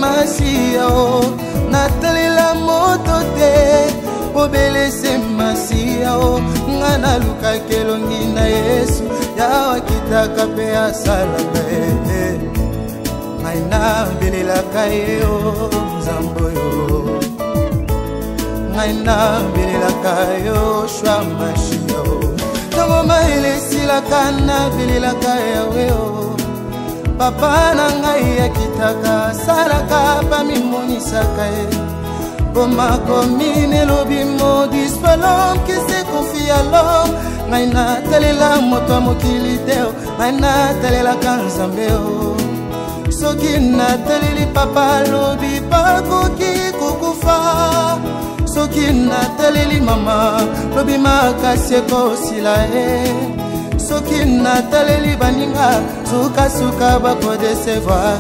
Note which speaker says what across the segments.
Speaker 1: masia o natalela moto te obelese masia o ngana luka kelongi na Yesu yawa kitaka pe asala pe ngaina belela kayo nzambo yo ngaina belela kayo shwa mashia o tango maile sila kana belela kayo papa na ngai akitaka salaka pa mimonisaka e boma komine lobi modis palom qui se confie à l'homme ngai na talela moto mokili deo ngai na talela kanzambe o soki na taleli papa lobi pakoki kukufa soki na taleli mama lobi makasi ekosila e soki na taleli baninga suka bako desevoir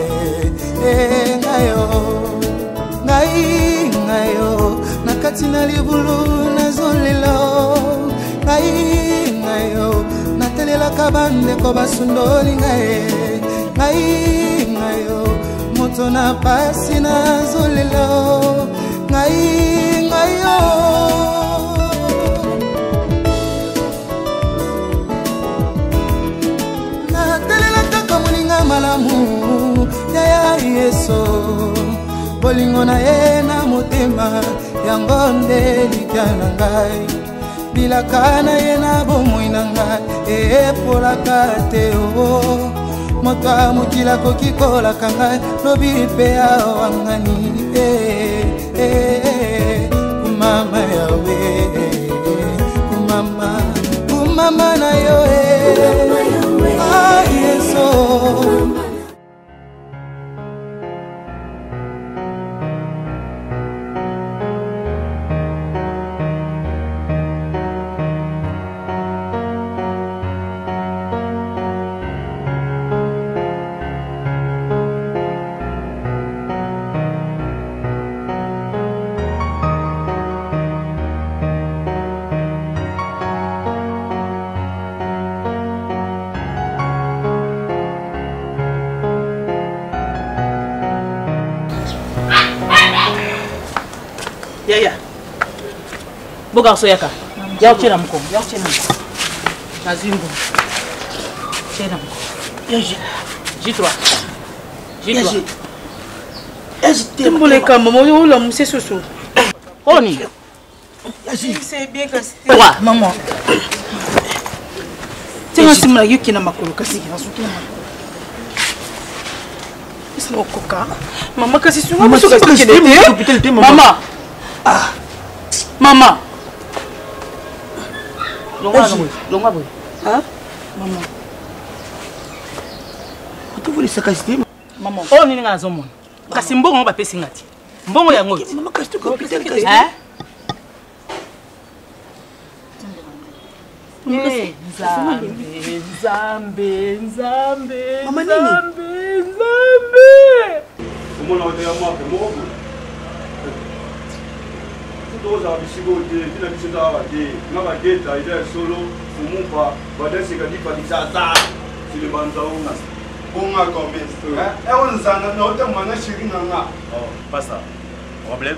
Speaker 1: ngayo nakati na libulu nazolelo ngayo natalelaka bandeko basundoli ngayo moto na pasi nazolelo ngayo malamu ya Yesu bolingo na ye na motema yango nde likana ngai bilaka na ye na bomoi na ngai epolaka te o moto amokila koki kolaka ngai lobi mpe awangani kumama yawe kumama na yo Yesu
Speaker 2: Yaya. Boga soyaka. Yao chena mko. Yao chena mko. Nazimbo. Chena mko. Yaji. J3. J3. Yaji tembole kama moyo ula msesusu. Oni. Yaji. C'est bien que c'était. Wa maman. Tenga simula yuki na makolo kasi nasuki na makolo. Isno koka. Mama kasi sunga musuka kide. Mama. Ah, maman. Longa boy. Hein? Maman. Tu voulais ça casser? Maman. Oh ni nga zomo. Kasi mbongo ba pesi ngati. Mbongo ya ngoti. Maman kasi tu capitaine kasi. Hein? Nzambe. Mama nini? Nzambe.
Speaker 3: Comment on est à moi que moi? Tous les bisous de la mission d'Avadi, n'a guette à idée solo, ou mon pas, va dire ce que dit pas ça, c'est le banzaouna. On a combien? Et on s'en a noté, on a chéri nana. Oh, pas ça. Problème?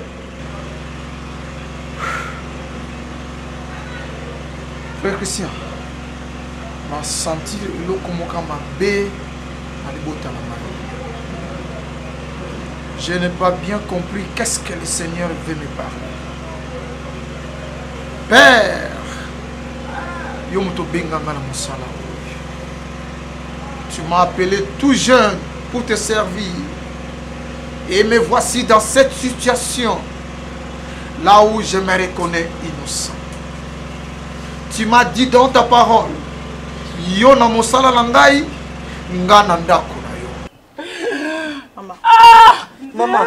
Speaker 4: Frère Christian, m'a senti le komokama B à l'ibotana. Je n'ai pas bien compris qu'est-ce que le Seigneur veut me parler. Père, tu m'as appelé tout jeune pour te servir. Et me voici dans cette situation, là où je me reconnais innocent. Tu m'as dit dans ta parole, yo na mosala langai, ngana ndako na yo.
Speaker 2: Maman. Ah! Maman.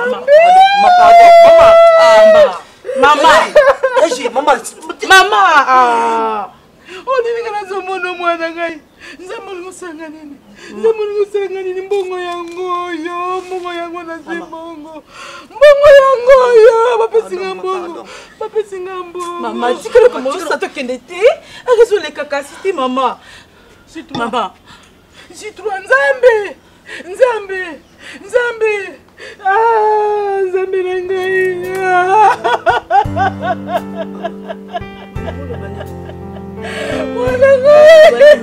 Speaker 2: Maman. Ah. Oh, ni ngana zomono mwana ngai. Nzamulu sangani. Nzamulu sangani mbongo yango yo, mbongo yango na zimbongo. Mbongo yango yo, bapesinga mbongo. Bapesinga mbongo. Mama, tikelo ko mo sato kendete. Akezo le kakasiti mama. Maman. J3 Nzambe. Nzambe na ngai. Mwana ngai.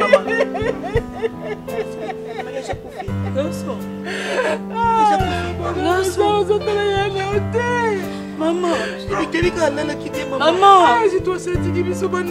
Speaker 2: Maman, je dois sentir que je suis bonne.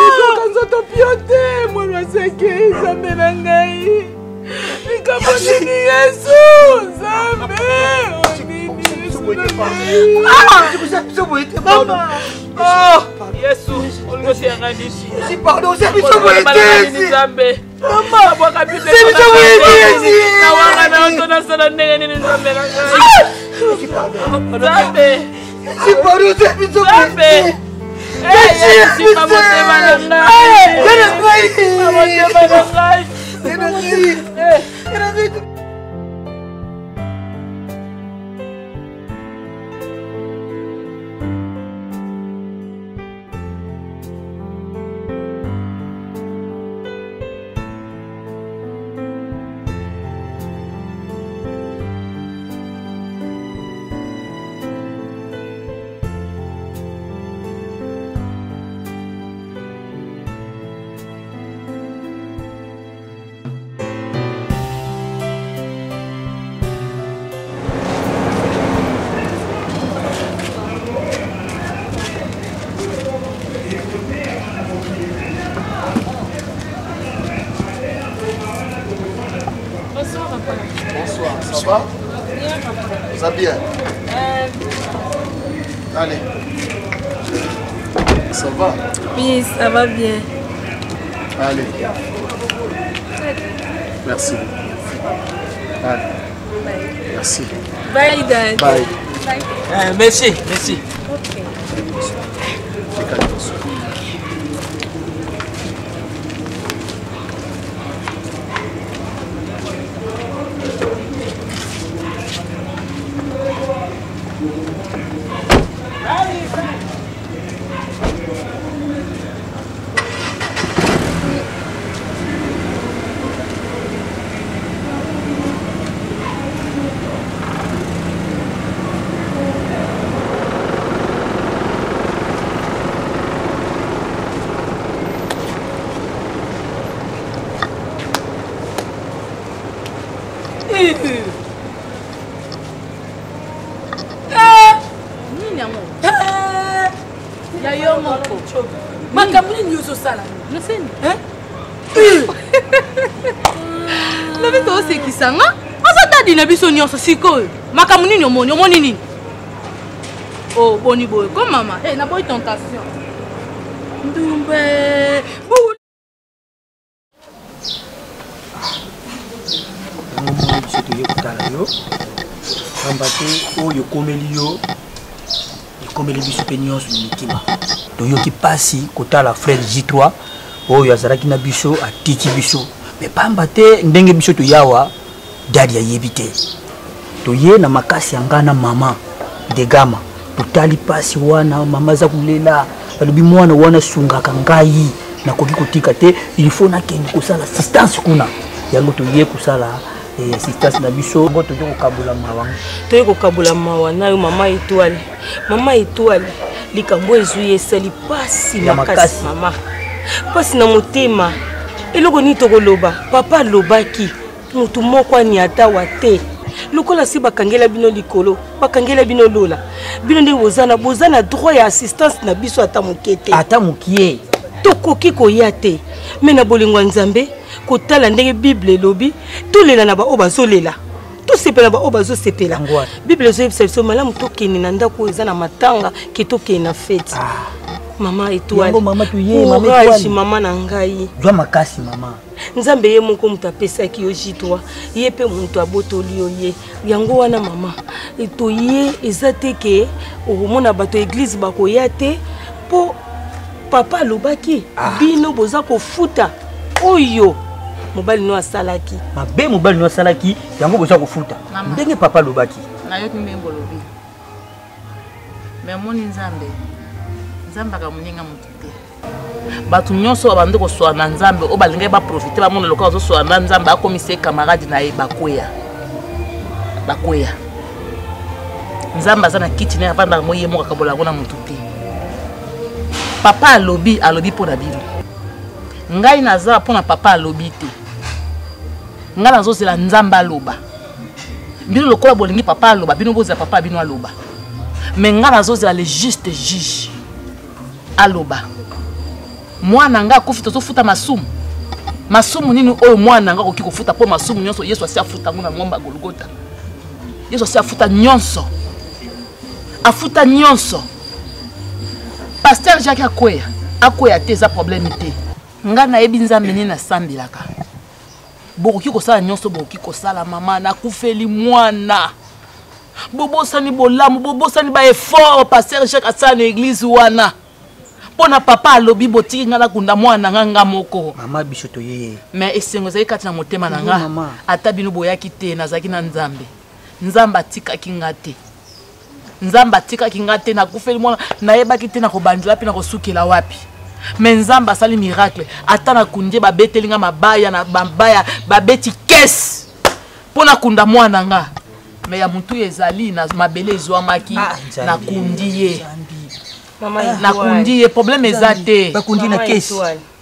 Speaker 4: Ça va? Ça va bien? Allez. Ça va?
Speaker 5: Oui, ça va bien.
Speaker 4: Allez. Merci. Allez. Merci.
Speaker 5: Bye, Dad.
Speaker 4: Bye.
Speaker 2: Merci, merci.
Speaker 5: Ok.
Speaker 2: Na biso nyonso sikoyo makambo nini omoni nini oh boni boy comme mama na boy tentation ndumbe
Speaker 6: yo ambate oyo komeli yo ikomeli biso pe nyonso mitima toyoki pasi kotala frère J3 oyo azalaki na biso atiki biso me pamba te ndenge biso toyawa dadi ayebi te toye na makasi yanga na mama degama totali pasi wana mama aza kulela alobi mwana wana sungaka ngai nakoki kotika te il faut nakende kosala assistance kuna yango toye kosala assistance na biso ngo toye kokabula mawa
Speaker 5: toye kokabula mawa nayo mama étoile likambo ezwi esali pasi makasi mama pasi na motema eloko ni tokoloba papa lobaki mutu moko ani atawa te lokola si bakangela bino likolo bakangela bino lola bino nde bozana droit ya assistance na biso ata mokete
Speaker 6: ata mokie
Speaker 5: tokoki koya te me na bolingo nzambe kotala ndenge bible elobi tolela na bao bazolela tosepela bao bazosepela bible ezoyebisa biso malamu tokende na ndako eza na matanga ke tokende na fete mama étoile
Speaker 6: mama tuye mama étoile
Speaker 5: mama na ngai
Speaker 6: jwa makasi mama
Speaker 5: nzambe ye moko mutu apesaki yo J3 ye pe mutu abotoli yo ye yango wana mama toye eza te ke okomona bato église bakoya te po papa alobaki bino boza kofuta oyo mobali no asalaki
Speaker 6: mabe mobali no asalaki yango boza kofuta ndenge papa alobaki
Speaker 7: nayoki mbembo lobi me moni nzambe akamuninga mutu te bato nyonso babandi kosoa na nzambe o balingai baprofite bamona lokola bazosoa na nzambe akomisa camarade na ye bakwea nzamba za na kiti na avanda moye mo kabola ngona mutu te papa alobi po na bino ngai naza po na papa alobi te ngai nazozela nzamba aloba bino lokola bolingi papa aloba bino bozela papa bino aloba mais ngai nazozela le juste juge aloba mwana nga akufi tozofuta masumu nini oyo mwana nga koki kofuta po masumu nyonso yesu asi afuta ngona ngomba Golgotha yesu asi afuta nyonso pasteur Jacques akwea te eza problème te nga nayebi nzambe nini nasambelaka bokoki kosala nyonso bokoki kosala mama nakufeli mwana bobosani bolamu bobosani ba effort pasteur Jacques asala na église wana pona papa alobi botiki nga nakunda mwana nga moko
Speaker 6: mama biso toye
Speaker 7: mais esengo ezali kati na motema na nga ata bino boyaki te nazalaki na nzambe atikaki nga te nzamba atikaki nga te nakufeli mwana nayebaki te na kobandela mpe na kosukela wapi mais nzamba asali miracle ata nakundi babeteli nga mabaya na bambaya babeti kesi mpo nakunda mwana nga mais ya mutu ezali na mabele ezwamaki nakundi ye nakundi ye problème eza te
Speaker 6: bakundi na kesi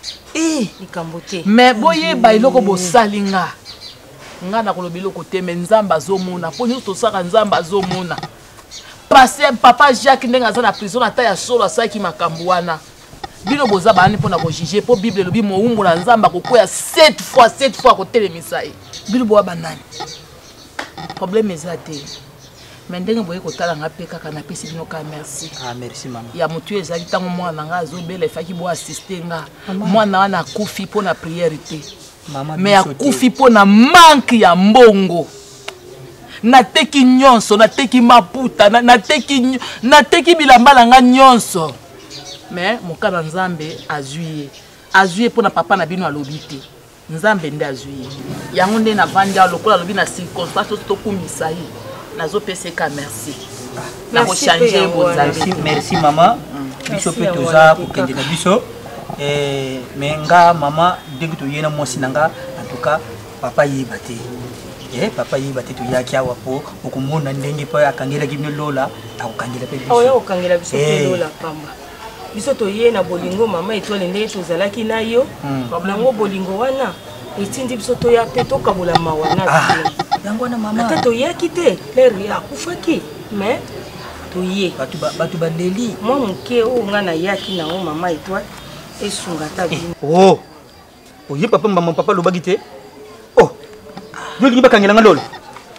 Speaker 7: mais boyeba eloko bosali nga nakoloba eloko te mais nzamba azomona mpo nyonso tosaka nzamba azomona papa Jacques ndenge aza na prison ata ya solo asalaki makambo wana bino boza bani mpona kojuge mpo bible elobi mowumbu na nzambe akokwea 7 fois akotelemisa ye bino boya banani problème eza te mais ndenge boye kotala nga mpe kaka napesi bino ka merci
Speaker 6: merci mama
Speaker 7: ya motu ezalaki ntango mwana nga azobela efaki boasiste nga mwana wana akufi mpo na priere te mais akufi mpo na manque ya mbongo nateki nyonso nateki maputa nateki bilamba na nga nyonso mais mokana nzambe azwi ye mpo na papa na bino alobi te nzambe nde azwi ye yango nde navandi awa lokola alobi na circonstance oso tokumisa ye nazopeseka merci nakochange bonzambe
Speaker 6: merci mama biso mpe toza kokende na biso mais nga mama ndenge toye na mwasi na nga en tout cas papa yeba te papa yeba te toyaki awa po okomona ndenge mpo akangelaki bino lola akokangela mpe biso
Speaker 5: oyo okangela biso mpe lola pamba biso toye na bolingo mama etwale ndenge tozalaki na yo yango bolingo wana etindi biso toya mpe tokabola mawa na
Speaker 6: yango wana mama
Speaker 5: ata toyaki te lere akufaki mais toye
Speaker 6: bato baleli
Speaker 5: mwa moke oyo nga nayaki nango mama etwale esunga ta bino
Speaker 6: oye papa mama papa lobaki te yolingi bakangela nga lolo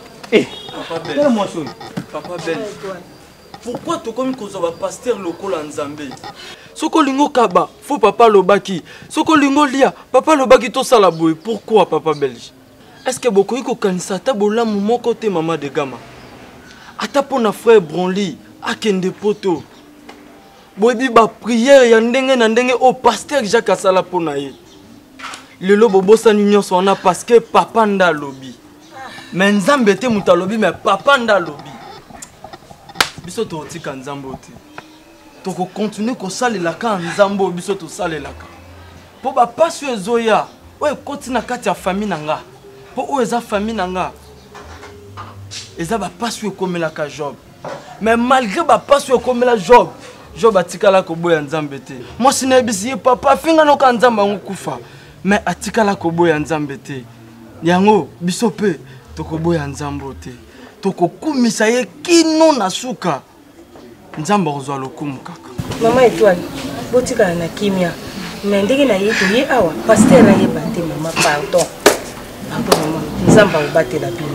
Speaker 2: papa belle pourquoi tokomi kozwa bapasteur lokola nzambe soki olingi okaba fo papa lobaki soki olingi olia papa lobaki tosala boye pourquoi papa belge est ce que bokoki kokanisa ata bolamu moko te mama de gama ata mpo na frère Bronly akende poto boyebi bapriere ya ndenge na ndenge oyo pasteur Jacques asala mpo na ye lelo bobosani nyonso wana parce que papa nda alobi mais nzambe te moto alobi mais papa nda alobi biso tokotika nzambe te tokokontinue kosalelaka nzambe oyo biso tosalelaka mpo bapasi oyo ezoya oyo ekoti na kati ya famille na nga mpo oyo eza famille na nga eza bapasi oyo ekomelaka Job mais malgré bapasi oyo ekomela Job atikala koboya nzambe te mwasi nayebisi ye papa afinga noka nzambe yango kufa mais atikala koboya nzambe te yango biso mpe tokoboya nzambe te tokokumisa ye kino na suka nzambe akozwa lokumu kaka
Speaker 5: mama etwale botikala na kimia mais ndenge na ye toye awa pasteur ayeba te mama pardon mama nzambe akobatela bino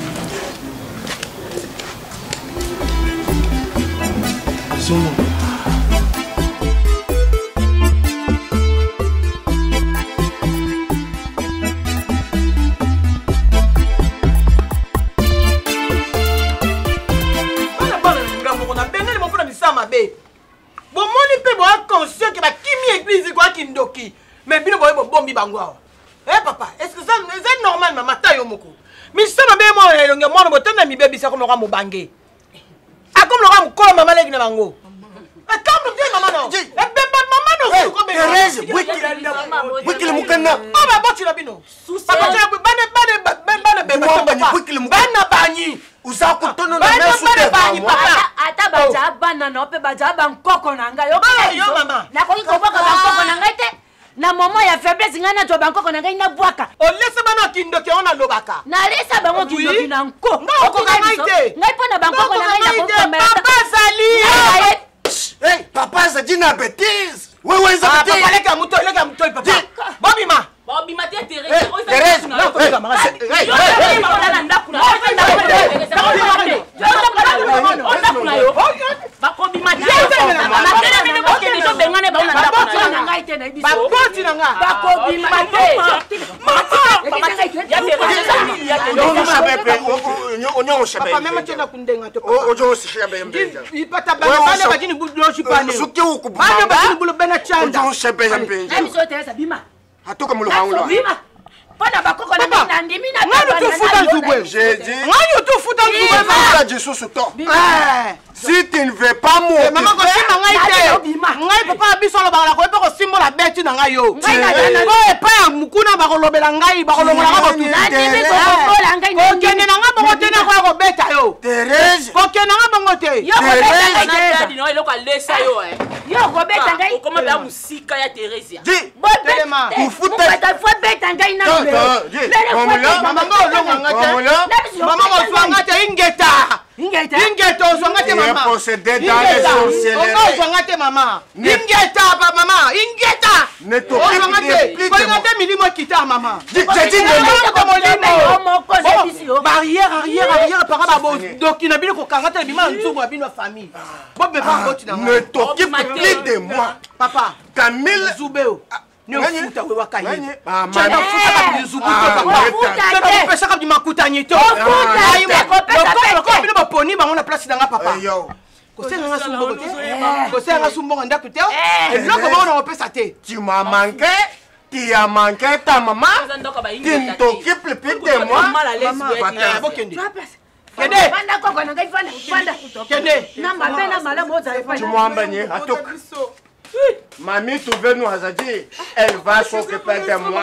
Speaker 2: zomo
Speaker 8: bomoni mpe boya conscient ke bakimi église kwaki ndoki mais bino boye bobombi bango awa papa est ce que c'est normal mama ta yo moko misama be mo elonge mwana botenda mibebisa comme loka mobange akomi loka mokolo mama leki na bango akambo te mama no bemba mama no ko be Thérèse bwikile mukana aba botula bino papa bana bana bana bana banyi
Speaker 9: Uza kutono na
Speaker 8: Bana
Speaker 9: mesu
Speaker 8: bana
Speaker 9: te
Speaker 8: bani papa.
Speaker 10: Ata baja bana na ope baja bankoko na ngai.
Speaker 8: Yo mama.
Speaker 10: Na koki koboka bankoko na ngai te. Na moment ya faiblesse ngana to bankoko na ngai na bwaka.
Speaker 8: O lesa bana kindoki ona lobaka.
Speaker 10: Na lesa bango kindoki na nko.
Speaker 8: Ngoko ka ngai te.
Speaker 10: Ngai pona bankoko na ngai na kokomela.
Speaker 8: Papa Zali.
Speaker 9: Hey, papa ça dit na bêtise. Ouais, ça
Speaker 8: dit. Papa leka muto papa. Bobima.
Speaker 5: Bobima te Thérèse.
Speaker 9: Thérèse. Atoka mulu haula.
Speaker 10: Pana bakoko na mina ndimi na
Speaker 8: bana. Ngani tu futa nzubwe.
Speaker 9: J'ai dit.
Speaker 8: Ngani tu futa nzubwe.
Speaker 9: Futa Jésus sur toi. Si tu ne veux pas mourir.
Speaker 8: Maman ko sima ngai te. Ngai papa biso lo bala ko pe ko simbola beti na ngai yo. Ngai na ko e pa mukuna ba ko lobela ngai ba ko longola ka botu.
Speaker 10: Ndimi ko kola ngai.
Speaker 8: Ko kene na nga bongo te na ko beta yo.
Speaker 9: Thérèse.
Speaker 8: Ko kene nga bongo te.
Speaker 10: Yo ko beta ngai.
Speaker 5: No eloko lesa yo
Speaker 10: Yo ko beta ngai.
Speaker 5: O koma ba musika ya Thérèse.
Speaker 9: Dis.
Speaker 8: Telema.
Speaker 9: Ku futa.
Speaker 10: Fo beta ngai na.
Speaker 8: Mama ngo longa ngate. Mama ngo swanga te ingeta. Ingeta oswanga te mama.
Speaker 9: Possédé dans les sorcelleries.
Speaker 8: Oswanga te mama. Ingeta pa mama. Ingeta.
Speaker 9: Ne t'occupe plus de moi.
Speaker 8: Milimo kita mama.
Speaker 9: J'ai dit
Speaker 8: barrière arrière par rapport donc il n'a bien ko kangata bima nzugo bino famille. Bobe ba ngoti na.
Speaker 9: Ne t'occupe plus de moi.
Speaker 8: Papa,
Speaker 9: Camille
Speaker 8: Zubeo. Ne futa we wakaye.
Speaker 9: Mama
Speaker 8: futa ka bizubu to papa. Ne pesa ka bimakuta nyito. Ko bino ba poni ba ngona place nga papa.
Speaker 9: Yo.
Speaker 8: Ko senga nga sumbo te. Ko senga nga sumbo ndaku te. Et là comment on pesa te.
Speaker 9: Tu m'as manqué. Tu as manqué ta maman. Tu ne t'occupes plus de moi.
Speaker 8: Maman, bokende. Kende.
Speaker 10: Fanda koko na ngai fanda.
Speaker 8: Kende.
Speaker 10: Na mabe na mala moza e
Speaker 9: Tu m'as embagné. Atok. Mamie, tu veux nous azadi. Elle va s'occuper de moi.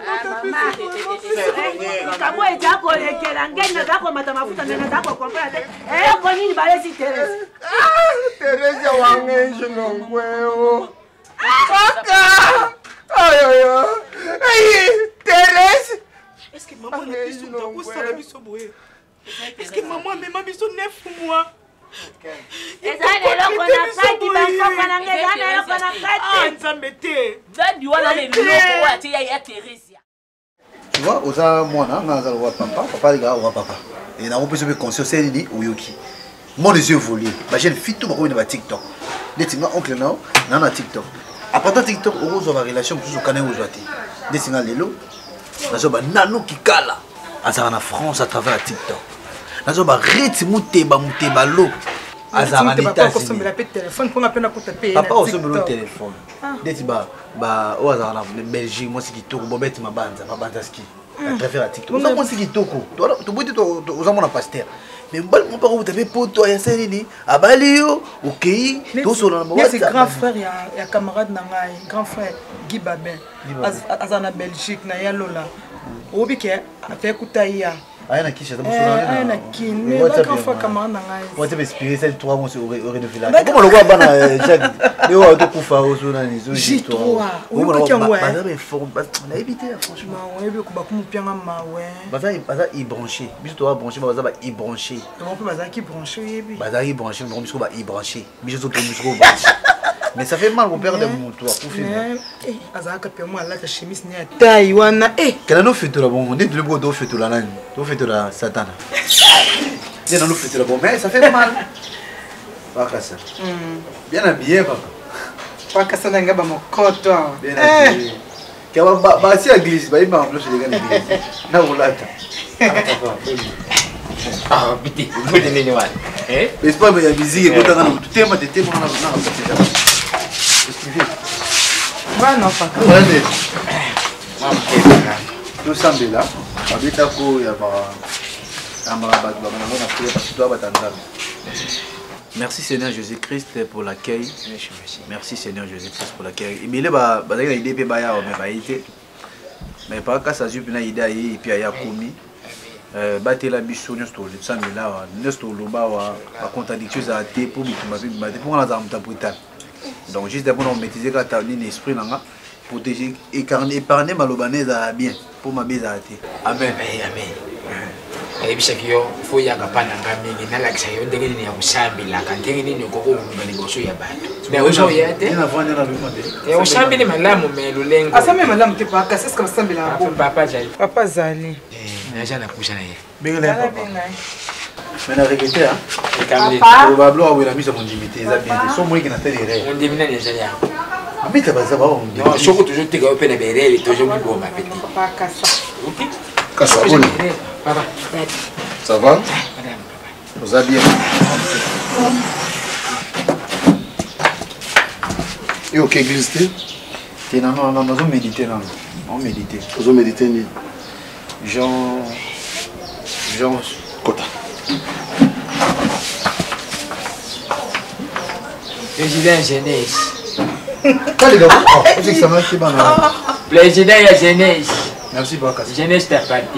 Speaker 10: Kamo eja ko lekela ngai na zako mata mafuta na zako kompara te. Ko nini bale si Thérèse.
Speaker 9: Thérèse wange jinongweo. Kaka. Aïe, Thérèse.
Speaker 2: Est-ce que maman n'a plus son temps ça la biso boye? Est-ce que maman même biso 9 mois?
Speaker 10: Ezale loko na kati bankoko na ngai ana loko na kati.
Speaker 2: Nzambe te.
Speaker 5: Zadi wana le loko wa te ya Thérèse.
Speaker 11: Tu vois, oza mwana ngaza le papa les gars, papa. Et na opé sur conscience ni oyoki. Mon les yeux volés. Ba jeune fille tout ba na TikTok. Les tinga oncle na TikTok. Après TikTok, on a une relation plus au Canada aujourd'hui. Des signaux lélo, nous avons nano qui cala. En France à travers TikTok. Nous avons réti mouteba l'eau. En États-Unis. Papa aussi le téléphone. Des tiba au hasard en Belgique, moi c'est qui tourne bobette ma bande ski. Je préfère TikTok. Moi c'est qui toko. Tu peux dire aux hommes on a pasteur. Mais mon père vous avez poto ya selini abalio OK tout sur le
Speaker 2: moment c'est grand frère il y a camarade nangai grand frère Guy Babin azana Belgique na ya lola obike afé kutaya
Speaker 11: ayana kisha tabu
Speaker 2: sur ayana kine grand frère camarade nangai
Speaker 11: on te inspirer celle 3 mois sur renouveler comment le voit bana Jacques le wa to kufa osuna ni zo
Speaker 2: J3
Speaker 11: on va forme on a évité franchement
Speaker 2: on évite ko bakumu pianga mawe
Speaker 11: baza y brancher biso to brancher baza ba y brancher
Speaker 2: on peut baza qui brancher yebi
Speaker 11: baza y brancher on biso ba y brancher biso to biso brancher mais ça fait mal au père de mon tour pour finir
Speaker 2: azaka pe moi la chemise ni taille wana
Speaker 11: kana no fetola bon on dit le beau do fetola nani do fetola satana c'est dans le fetola bon mais ça fait mal pas ça bien habillé papa
Speaker 2: pas que ça n'enga ba mokoto
Speaker 11: bien habillé kawa ba si église ba iba en plus de gana église na ulata
Speaker 12: ah biti ngode nini wale
Speaker 11: l'espoir mais ya musique ko tanga na tutema tetema na na
Speaker 2: va non pas
Speaker 11: nous sommes là habita ko ya ba amara ba ba na prière parce que toi batanda. Merci Seigneur Jésus-Christ pour l'accueil. Merci Seigneur Jésus-Christ pour l'accueil. Il est ba ba idée pe ba ya o me ba ité. Mais pas ka sa jupe na idée et puis ya komi. batela biso nyonso tolesambela awa nyonso toloba awa bacontradictio ezala te mpo bitumba mpe bima te mpo nga nazala moto apretane donc juste mpona komaîtrise kaka nini esprit nanga protéger épargner maloba ne ezala bien mpo mabe ezala te
Speaker 12: amen amen ayebisaki yo fo yaka mpa na nga mingi nalakisa yo ndenge nini ya kosambelaka ndenge nini okokoluka liboso ya bato oya te osambeli malamu me lolengo
Speaker 2: asambeli malamu te paka seske basambela
Speaker 12: papa azali
Speaker 2: papa azali
Speaker 12: naza na kusha na ye
Speaker 11: mais na regete probablement awela miso mondimi te eza bien te so moyeke na tele re
Speaker 12: mondimi nani ezali yango
Speaker 11: amita baza bao mondimi
Speaker 12: soko toujours teka yo mpe na berele toujours miboma peti
Speaker 11: Kassa,
Speaker 12: papa
Speaker 11: ça va? Vous allez bien? Et ok, église, tu es non, on méditer, non, on méditer.
Speaker 13: Vous méditer, ni?
Speaker 11: Jean
Speaker 13: Kota.
Speaker 12: Président jeunesse.
Speaker 11: Pas les gars, c'est que ça m'a fait banal.
Speaker 12: Président ya jeunesse.
Speaker 11: Merci beaucoup.
Speaker 12: Jeunesse t'appartient.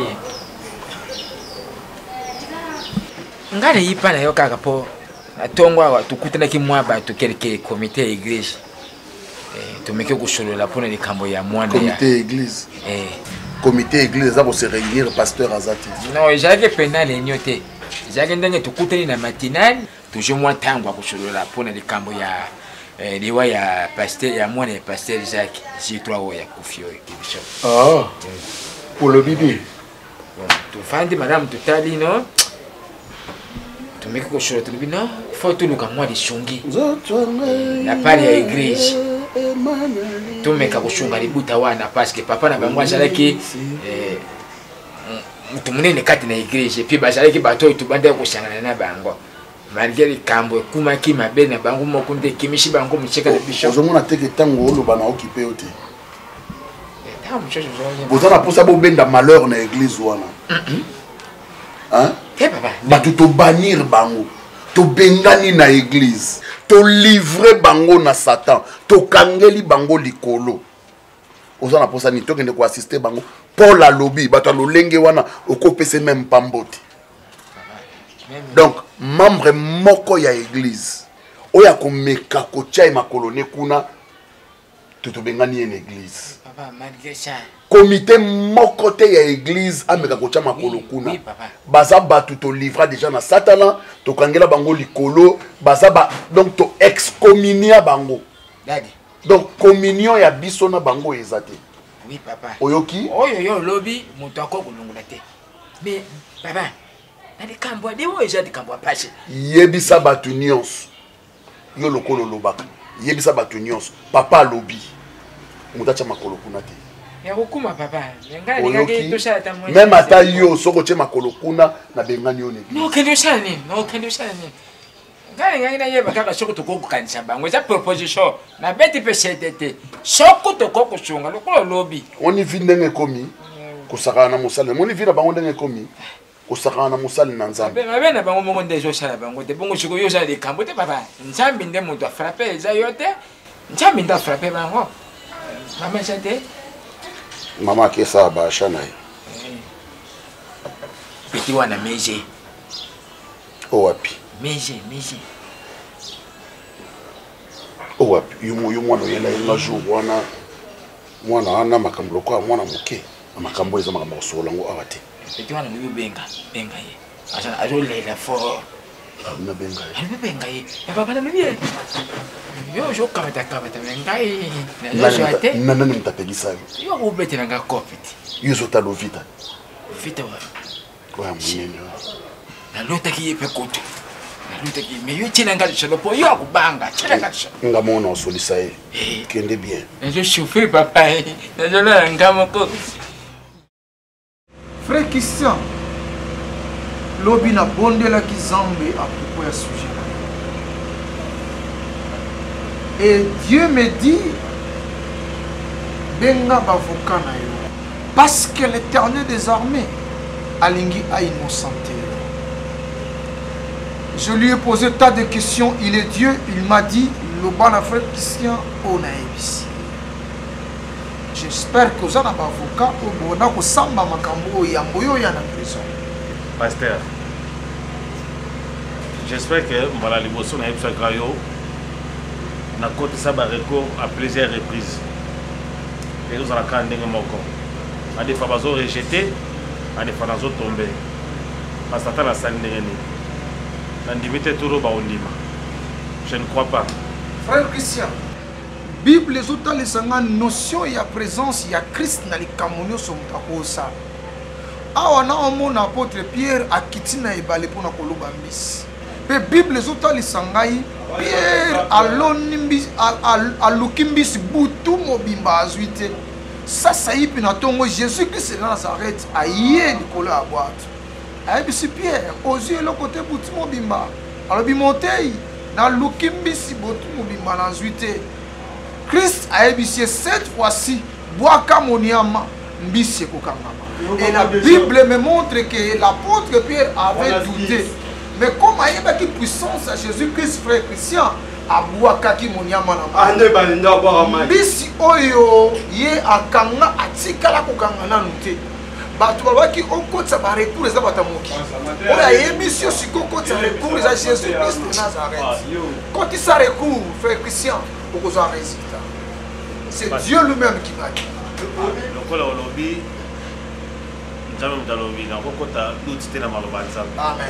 Speaker 12: Nga na yipa na yo kaka po atongo awa tukutanaki mwa bato kelke comité ya église tumeke kusolola mpona likambo ya mwana ya
Speaker 13: comité église comité église eza kose réunir pasteur azati
Speaker 12: non ezalaki pena réunion te ezalaki ndenge tukutani na matinale toujours mwa ntango ya kusolola mpona likambo ya liwa ya pasteur ya mwana ya pasteur Jacques J3 oyo ya kufi oyo kibisho
Speaker 13: pour le bibi
Speaker 12: tufandi madame tutali no tumeki koshora tulibi no faut tuluka mwa lisungi na pale ya église tumeka kushunga libuta wana parce que papa na bango azalaki mutu munene kati na église puis bazalaki bato tubanda kusangana na bango malgré likambo ekumaki mabe na bango moko nde kimishi bango mucheka na bishop
Speaker 13: ozomona teke tango oloba na okipe yo te bozala mposa bobenda malheur na église wana bato tobannir bango tobengani na église tolivre bango na satan tokangeli bango likolo oza na posa nini tokende koassiste bango paul alobi bato alolenge wana okopese meme pambo te donc membre moko ya église oyo akomeka kotia ye makolo ne kuna tobengani ye na église comité moko te ya église ameka kotia makolo kuna baza bato tolivra déjà na satana tokangela bango likolo baza donc to excommunia bango donc communion ya biso na bango eza te
Speaker 12: oui papa
Speaker 13: oyoki
Speaker 12: oyo yo lobi moto akokolongola te mais papa na likambo de oyo eza likambo apashe
Speaker 13: yebisa bato nyonso yo lokolo lobaka yebisa bato nyonso papa alobi moto atia makolo kuna te
Speaker 12: yakukuma papa
Speaker 13: même ata yo soko tie makolo kuna na bengani yo nebi
Speaker 12: nokende osala nini ngai nayeba kaka soko tokokokanisa bango eza proposition nabeti mpe sete te soko tokokosunga lokola olobi
Speaker 13: oni vi ndenge ekomi kosakana na mosali moni vi na bango ndenge ekomi kosakana na mosali na nzambe
Speaker 12: mabe na bango moko nde ezosala bango te bongo sikoyo ozala likambo te papa nzambe nde moto afrape eza yo te nzambe nde afrape bango mama eza te
Speaker 13: mama akesala baasha na ye
Speaker 12: peti wana meje
Speaker 13: owapi
Speaker 12: meje
Speaker 13: owapi yo mwana oyenda ye nga jour wana mwana wana makambo lokola mwana moke na makambo eza makambo kosokola yango awa te
Speaker 12: peti wana lobi benga ye azolela fort nabenga ye papa nalobi ye yo ozokabatakabata me ngai nazozwa te
Speaker 13: nani moto apekisa yo
Speaker 12: yo akobetelanga kopeti
Speaker 13: yo ezotala ovita
Speaker 12: vita
Speaker 13: oya monene
Speaker 12: nalotaki ye mpe kote nalotaki me yo tielanga lisolo mpo yo akobanga tielanga lisolo
Speaker 13: nga mona osolisa ye kende bien
Speaker 12: nazosouffrir papa nazolala nga moko
Speaker 4: Frère Christian lobi na bondelaki Nzambe à propos ya sujet et Dieu me dit benga bavoka na yo parce que l'Éternel des armées alingi a innocenté. Je lui ai posé tas de questions, il est Dieu, il m'a dit le bon frère Christian on a ici. J'espère que vous avez un avocat au Bona ko samba makambo yambo yo ya na prison.
Speaker 14: Pasteur, j'espère que voilà les boissons n'ont pas graillé. Na côté ça barreco à plusieurs reprises. Et nous allons quand même moko. À des fois bazo rejeté, à des fois bazo tombé. Parce que la salle n'est ni. L'indimité tout ba ondima. Je ne crois pas.
Speaker 4: Frère Christian, Bible les autres les sanga notion ya présence ya Christ na likamonio somta kosa. Awa na omona apôtre Pierre akitina ebale pona koloba mbisi. Pe Bible les autres les sangai Pierre alukimbisi butu mobimba azuite. Ça y est na tongo Jésus Christ de Nazareth aye likolo ya boîte. Ayebisi Pierre aux yeux le côté butu mobimba. Alors bimonteyi na lukimbisi butu mobimba na azuite. Christ ayebisi cette fois-ci boaka moniama mbisi kokangama. Et la Bible me montre que l'apôtre Pierre avait douté. Mais comme il y a une puissance à Jésus-Christ, frère Christian, à Bouakaki Moniama na Bisi Oyo, ye akanga atikala kokanga na nute. Batu balaki okotsa ba recours za batamoki. Oya yebisi osiko okotsa recours za Jésus-Christ de Nazareth. Quand il sa recours, frère Christian, okozo un résultat. C'est Dieu lui-même qui va dire.
Speaker 14: Donc là au lobby jamais mtalobi na kokota l'utilité na maloba nzambe. Amen.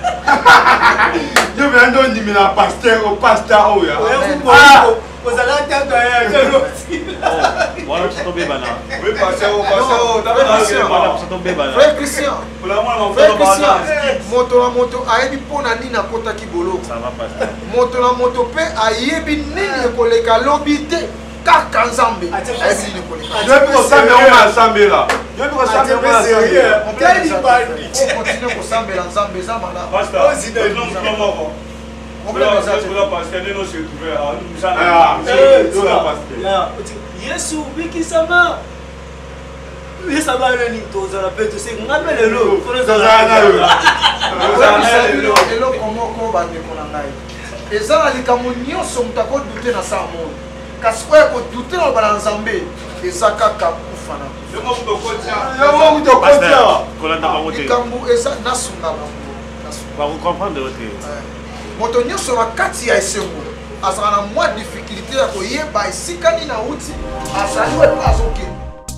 Speaker 3: Yo me ando ndimi na pasteur au pasteur oya. Ozala tando ya jelo.
Speaker 14: Voilà tu tombe bana.
Speaker 3: Oui pasteur
Speaker 14: tu tombe bana.
Speaker 4: Frère Christian. Frère Christian. Moto ayebi pona nini akota kibolo.
Speaker 14: Ça va pasteur.
Speaker 4: Moto pe ayebi nini koleka lobité. Kaka nzambe. Ayebi nini koleka.
Speaker 3: Depuis qu'on s'amène on ensemble là. On continue pour s'embêter ensemble, ça m'a
Speaker 6: Yesu biki sama. Oui ça va le nito za la pete c'est ngapele lo.
Speaker 4: Elo komo ko bande konangai. Ezala likambo nyonso mutako douter na sa mo. Kasi ko ko douter na bala nzambe. Ezaka ka kufana.
Speaker 14: Vous comprendre votre
Speaker 4: moto nyonso na kati ya esengo azala na mwa difficulté ya koyeba esika nini auti azali we pa azoke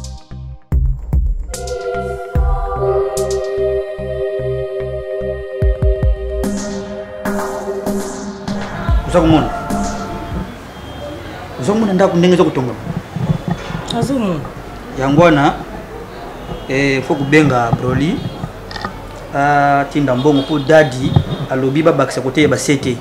Speaker 6: uzomona ndako ndenge zokutonga
Speaker 5: azomona
Speaker 6: yango wana faut kubenga Broly tinda mbongo po dadi alobi babakisa kote ya basete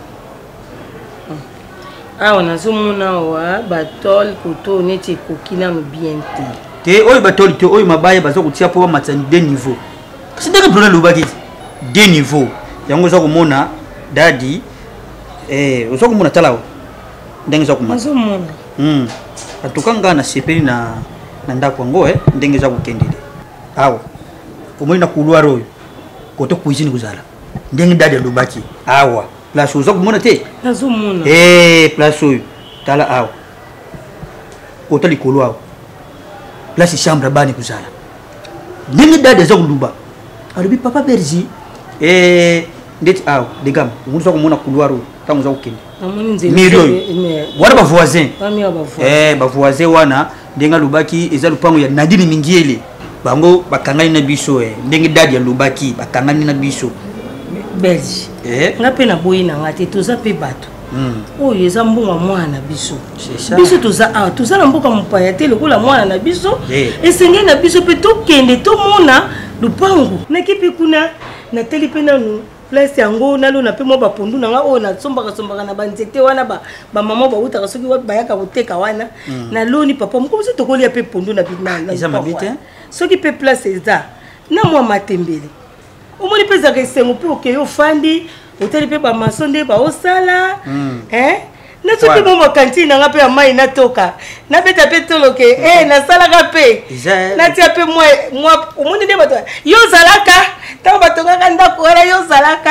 Speaker 5: awa nazomona wa batol koto neti ekoki nano bien
Speaker 6: te oyo batoli te oyo mabaya baza kotia po bamatisa de niveau kasi ndenge Broly alobaki de niveau yango oza komona dadi oza komona tala ndenge eza komona atuka nga na sepeli na ndako yango ndenge eza kokendele awa omoni na couloir oyo koto cuisine kozala ndenge dadi alobaki awa place oza komona te
Speaker 5: nazomona
Speaker 6: place oyo tala awa koto likolo awa place chambre bani kozala ndenge dadi aza koluba alobi papa bergi ndeti awa degam omoni oza komona couloir oyo ntango oza kokende miri oyo wana bavoisin bavoisin wana ndenge alobaki eza lupango ya Nadine Mingiele bango bakangani na biso ndenge dadi alobaki bakangani na biso
Speaker 5: belge nga pe na boyi na nga te toza pe bato oyo eza mbongo mwana biso biso toza na mboka mopaya te lokola mwana na biso esenge na biso pe tokende tomona lupango nakipe kuna nateli pe nanu place yango nalona pe mo bapondu nanga oyo nasombaka na banzete wana bamama bautaka soki bayaka koteka wana naloni papa mokomosi tokolia pe pondu na soki pe place eza na mwa matembele omoni mpe ezaka esengo mpe okeye ofandi otali mpe bamaso nde baosala na soki mo bakantine nanga mpe ya mai natoka nabeta mpe toloke nasalaka mpe natia mpe mwa omoni nde bato yo ozalaka ntango batongaka ndako wana yo ozalaka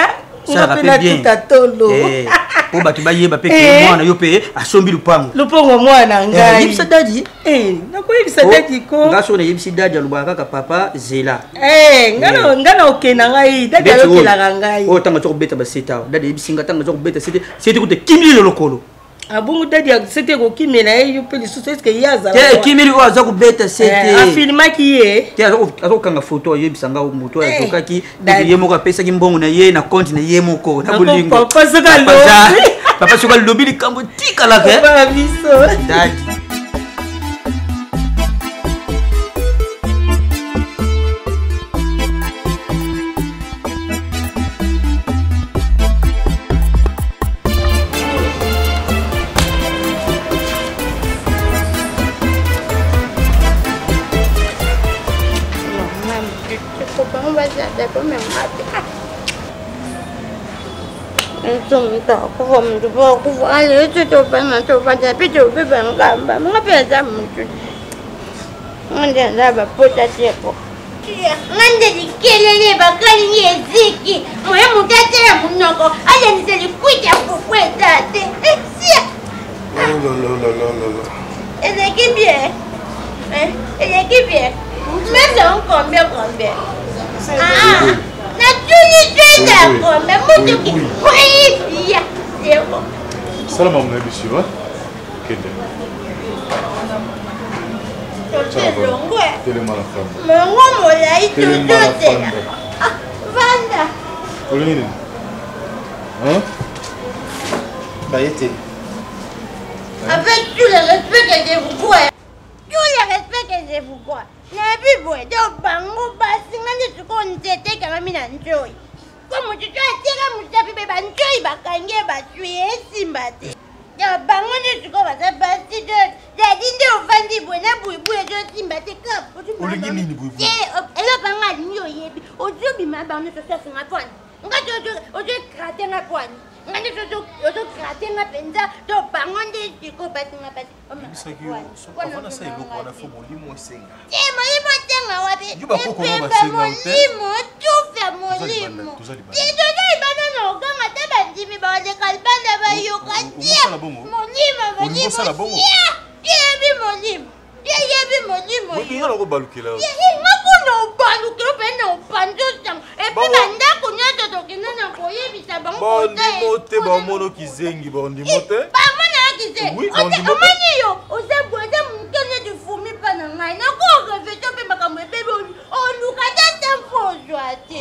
Speaker 6: Ça rappelle bien. Po batu bayeba pe mwana yo pe asombi lupango.
Speaker 5: Lupango mwana ngai.
Speaker 6: Yebisa dadi.
Speaker 5: Nakoyebisa dadi ko.
Speaker 6: Ngaso na yebisi dadi alubaka ka papa Zela.
Speaker 5: Ngana okena ngai, dadi alokela ngai.
Speaker 6: O tanga tsoko beta baseta. Dadi yebisi ngatanga tsoko beta c'était ko te kimili lokolo.
Speaker 5: Abungu dadi c'était ko kimela yo pe lisusu est-ce que yaza.
Speaker 6: Kimili o aza ko beta c'était.
Speaker 5: Afilma ki ye.
Speaker 6: Azo kanga photo yebisa nga moto azoka ki ye moko pesa ki mbongo na ye na compte na ye moko na bolingo.
Speaker 5: Papa soka lobi.
Speaker 6: Papa soka lobi likambo tika la ke.
Speaker 5: Papa biso.
Speaker 6: Dadi.
Speaker 15: Ngande dikelele bakali yeziki moya mutate ya munoko aya nizeli kwita kukweta te sia ezeki bien ezeki bien mais on combien na tuli twenda combien mutuki kwia yego
Speaker 3: salama mnabishi wa kende
Speaker 15: Mengo molai tututela. Vanda.
Speaker 3: Olini. Hein?
Speaker 11: Bayete.
Speaker 15: Avec tout le respect que je vous crois. Tout le respect que je vous crois. Nabi boy, do bango basi ngani tuko ntete kama mina njoi. Comme tu as tiré musapi beba njoi bakange batue simbate. Ya bango ni tuko basa basi de la dinde ofandi bwana buibuye jo simbate kapo.
Speaker 3: Olingi nini buibuye?
Speaker 15: Elo banga nyo yebi. Ojo bima bango so sa nga pon. Nga ojo krate nga pon. Ngani ojo krate nga penza do bango ndi tuko basi nga basi.
Speaker 3: Bisaki yo so avana sa eloko wana fo molimo senga.
Speaker 15: Molimo tenga wapi?
Speaker 3: Juba koko ba senga ute.
Speaker 15: Molimo tufa molimo. Tido dai banana oganga teba ndimi ba de kalbanda ba yoka tia. Molimo
Speaker 3: sala bongo.
Speaker 15: Yebi molimo. Yebi molimo.
Speaker 3: Ngoinga na ko balukela.
Speaker 15: Ngakuno balukela pe no panjo sang. E pe banda kunyato to kinana ko yebi sabango.
Speaker 3: Bondi mote ba mono kizengi bondi mote.
Speaker 15: Ba mona kizengi.
Speaker 3: Oui, bondi mote.
Speaker 15: Omani yo, ozabweza mukene de fumi pa na ngai. Na ko refeto pe makamwe bebe oluka ta tempo ate.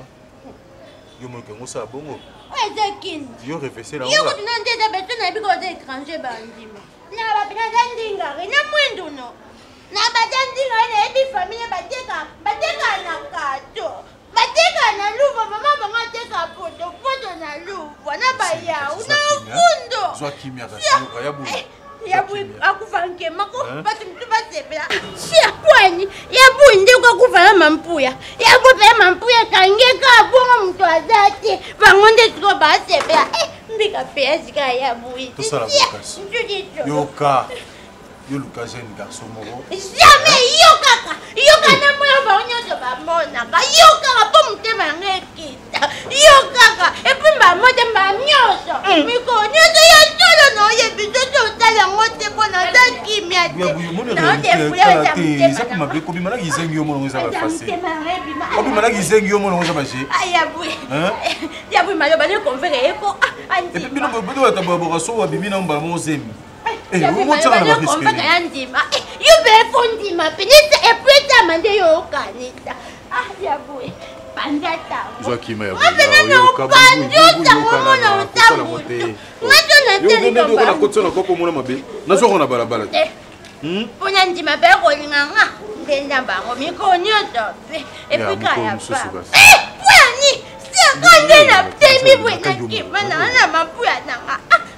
Speaker 3: Yo mo ke ngosa bongo.
Speaker 15: Ezekin.
Speaker 3: Yo refese la.
Speaker 15: Yo kuti nandeza beto na biko ze étranger bandima. Na ba pina ndinga, na mwendu no. Na ba ndinga ene ebi famille bateka na kato. Bateka na luva mama banga teka poto na luva na ba ya una fundo.
Speaker 3: Zwa kimia kasi yabu.
Speaker 15: Yabu akufanke mako batu mtuba sepela. Sia kwani yabu ndiko kuvala mampuya. Yabu pe mampuya kangeka bongo mtu azati. Bangonde tiko ba sepela. Mbika pesi ka yabu.
Speaker 3: To sala bokasi. Yoka. Yo Lucas jeune garçon moro.
Speaker 15: Jamais yoka na moyo ba onyoto ba mona. Ka yoka po mtema ngekita. Yoka e puis ba mote ba nyoso. Miko nyoso ya tolo no ye bizoto tala ngote bona da kimia.
Speaker 3: Na de fula ta mtema. Za kuma be ko bi malaki zengi yo mono za ba fasi. Ko bi malaki zengi yo mono za ba je.
Speaker 15: Ayabu. Yabu mayo ba ne konfere eko.
Speaker 3: Et puis bino bodo ta babo raso wa bimina mbala mo zemi.
Speaker 15: Eh, vous êtes en train de dire, you be fondi ma penite et puis ta mande yo kanita. Ah, yaboué. Pandata.
Speaker 3: Joaquim ya.
Speaker 15: Yo pandota momo na utabu. Ngato na tele
Speaker 3: ko ba. Yo na kotso na kopo mona mabe. Na zo kona balabala.
Speaker 15: Pona ndima be ko linganga. Ndenda bango miko nyoto. Et puis kaya pa. Pwani. Si akande na temi bwe na kimana na mapuya nanga.